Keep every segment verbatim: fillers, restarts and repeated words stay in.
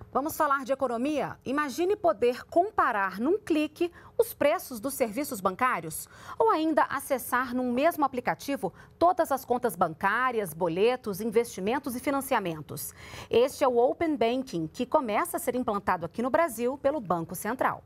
Vamos falar de economia? Imagine poder comparar num clique os preços dos serviços bancários ou ainda acessar num mesmo aplicativo todas as contas bancárias, boletos, investimentos e financiamentos. Este é o Open Banking, que começa a ser implantado aqui no Brasil pelo Banco Central.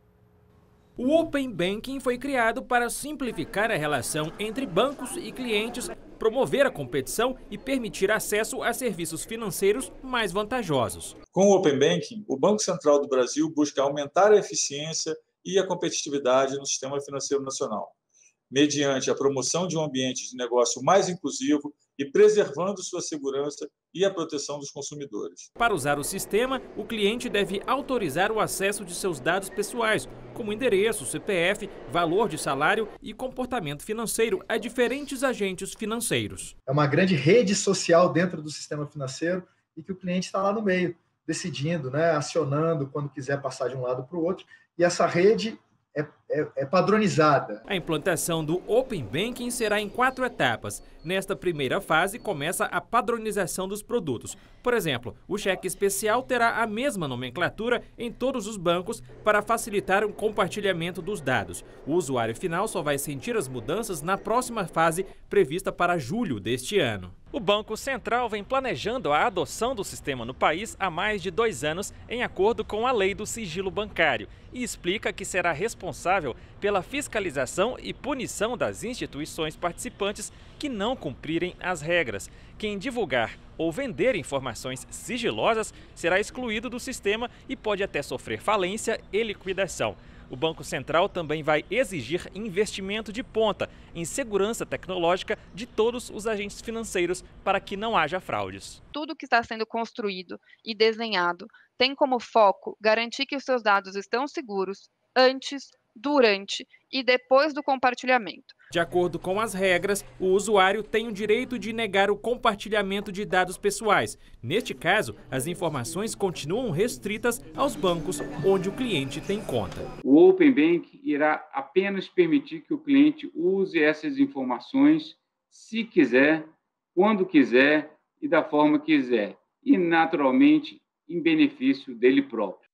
O Open Banking foi criado para simplificar a relação entre bancos e clientes, promover a competição e permitir acesso a serviços financeiros mais vantajosos. Com o Open Banking, o Banco Central do Brasil busca aumentar a eficiência e a competitividade no sistema financeiro nacional, mediante a promoção de um ambiente de negócio mais inclusivo e preservando sua segurança e a proteção dos consumidores. Para usar o sistema, o cliente deve autorizar o acesso de seus dados pessoais, como endereço, C P F, valor de salário e comportamento financeiro a diferentes agentes financeiros. É uma grande rede social dentro do sistema financeiro e que o cliente está lá no meio, decidindo, né, acionando quando quiser passar de um lado para o outro. E essa rede É, é, é padronizada. A implantação do Open Banking será em quatro etapas. Nesta primeira fase, começa a padronização dos produtos. Por exemplo, o cheque especial terá a mesma nomenclatura em todos os bancos para facilitar o compartilhamento dos dados. O usuário final só vai sentir as mudanças na próxima fase, prevista para julho deste ano. O Banco Central vem planejando a adoção do sistema no país há mais de dois anos, em acordo com a lei do sigilo bancário, e explica que será responsável pela fiscalização e punição das instituições participantes que não cumprirem as regras. Quem divulgar ou vender informações sigilosas será excluído do sistema e pode até sofrer falência e liquidação. O Banco Central também vai exigir investimento de ponta em segurança tecnológica de todos os agentes financeiros para que não haja fraudes. Tudo que está sendo construído e desenhado tem como foco garantir que os seus dados estão seguros antes, durante e depois do compartilhamento. De acordo com as regras, o usuário tem o direito de negar o compartilhamento de dados pessoais. Neste caso, as informações continuam restritas aos bancos onde o cliente tem conta. O Open Bank irá apenas permitir que o cliente use essas informações se quiser, quando quiser e da forma que quiser, e naturalmente em benefício dele próprio.